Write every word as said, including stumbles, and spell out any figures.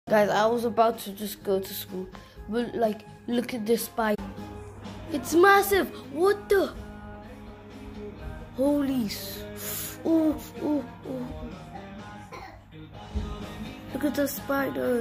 Guys, I was about to just go to school, but like, look at this spider. It's massive. What the? Holy. Oh, oh, oh. Look at the spider.